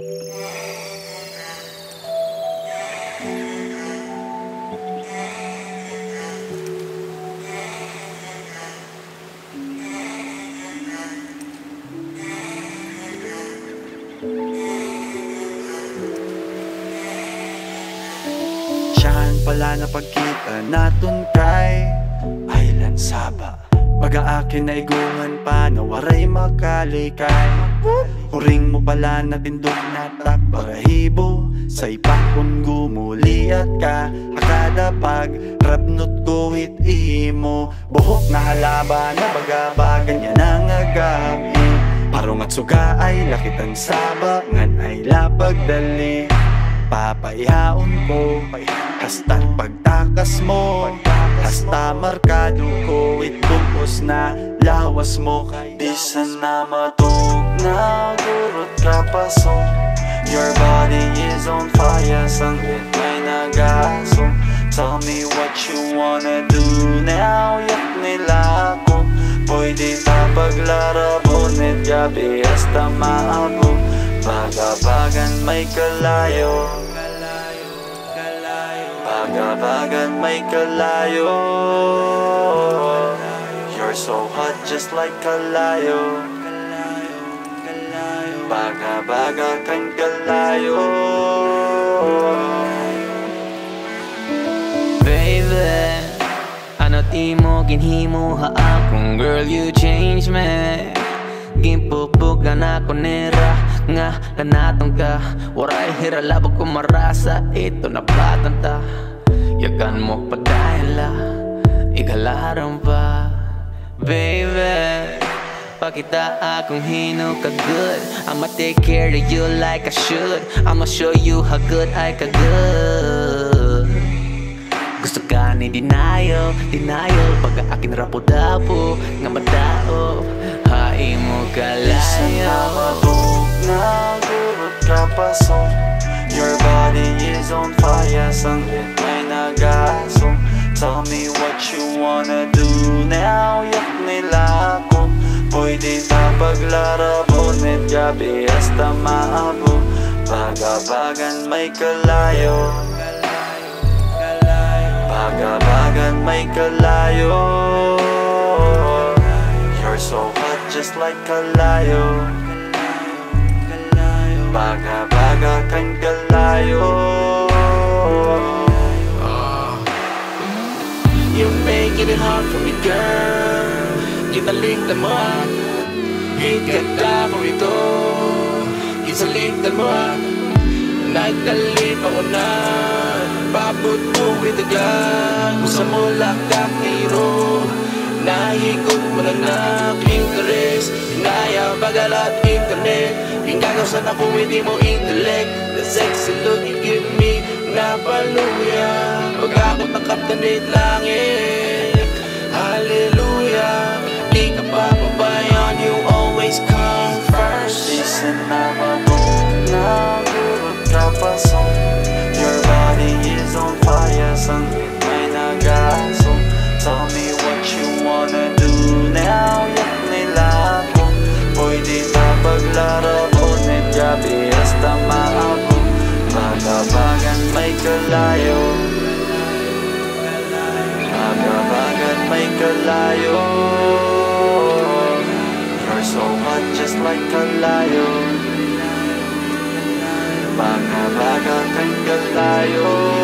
Saan pala na pagkita naton kay Island Saba. Baga akin na iguhan pa na waray makalikay. Huring mo pala na tindog na takbarahibo. Sa ipakon gumuliat ka akada pag rabnot ko imo. Buhok na halaba na bagabagan niya nang agabi. Parong at suga ay lakitan saba ngan ay lapagdali. Papaihaon ko hasta't pagtakas mo, hasta markado ko itbukos na lawas mo. Di sana matug na gurot ka pasong. Your body is on fire, sangit may nagasong. Tell me what you wanna do now, yak nila ako. Pwede ta paglarabon at gabi hasta maabo. Bagabagan may kalayo, bagabagan may kalayo. You're so hot just like kalayo. Bagabaga kang kalayo. Baby, ano't imo ginhimo ha akong girl, you change me. Ginpupugan ako nera nga kanatong ka. Waray hiralabog ko marasa, ito na batanta. Yagan mo pa dahil ikalaran pa. Baby, pakita akong hino ka good. I'ma take care of you like I should. I'ma show you how good I ka good. Gusto ka ni denial, denial. Pagka akin rapo-dapo nga madao, hain mo kalayo. Na gurot ka pasong. Your body is on fire, sangit may nagasong. Tell me what you wanna do now, yak nila ako. Pwede ta paglarabon at gabi hasta maabo. Bagabagan may kalayo, bagabagan may kalayo. You're so hot just like kalayo. Baga-baga kang kalayo. You make it hard for me, girl. Ginaligtan mo iganda ko ito. Isaligtan mo nagdalip ako na babot mo itagan. Usa mo lakak hero. Nahigod mo lang na interes. Hinaya bagalat internet. Hingagasan ako hindi mo intellect. The sexy look you give me napaluya. Pag ako nakaptanit langit, hallelujah. Di ka papabayan, you always come first. Isin na matong na gurot ka pasong. Your body is on fire, sangit may nagasong. Tell me what you wanna do now, yak nila ako. Pwede ta paglarabon at gabi hasta maabo. Bagabagan may kalayo, bagabagan may kalayo. You're so hot just like kalayo. Bagabaga kang kalayo.